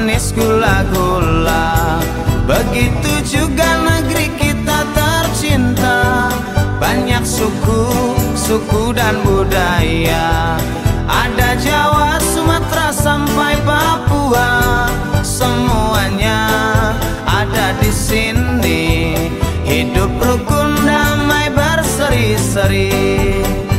manis gula-gula. Begitu juga negeri kita tercinta, banyak suku dan budaya. Ada Jawa, Sumatera sampai Papua, semuanya ada di sini. Hidup rukun damai berseri-seri.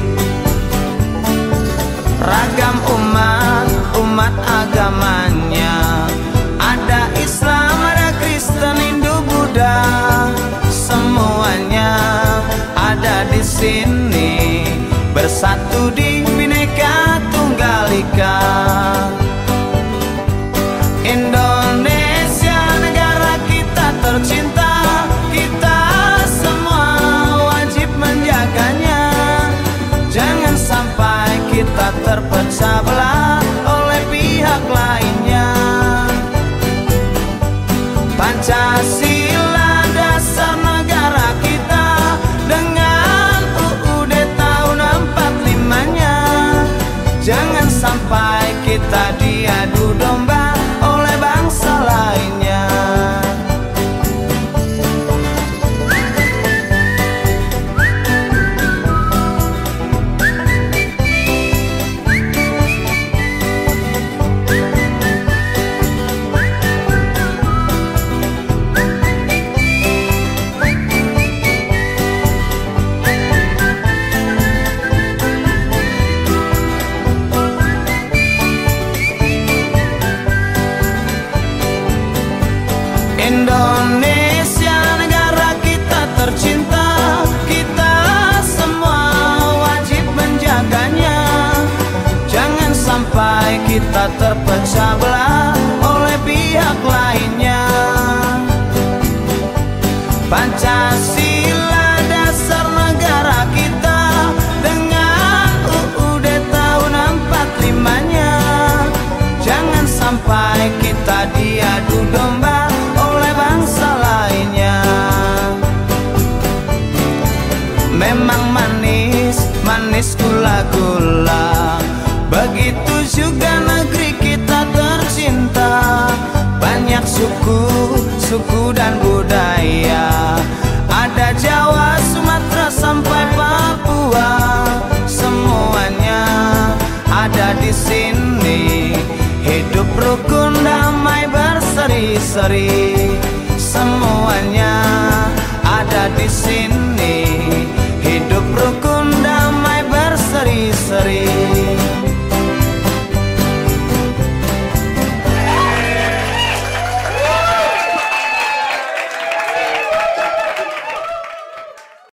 Ragam umat agamanya, ada Islam, ada Kristen, Hindu, Buddha, semuanya ada di sini. Bersatu di Bhinneka Tunggal Ika. Indonesia negara kita tercinta, kita semua wajib menjaganya. Jangan sampai kita terpecah belah oleh pihak lainnya. Pancasila dasar negara kita, dengan UUD tahun 45-nya. Jangan sampai kita diadu domba oleh bangsa lainnya. Indonesia negara kita tercinta, kita semua wajib menjaganya. Jangan sampai kita terpecah belah oleh pihak lainnya. Pancasila dasar negara kita, dengan UUD tahun 45-nya. Jangan sampai kita diadu domba oleh bangsa lainnya. Memang manis gula-gula, begitu juga negeri kita tercinta. Banyak suku dan budaya. Ada Jawa, Sumatera sampai Papua, semuanya ada di sini. Hidup rukun damai berseri-seri, semuanya ada di sini.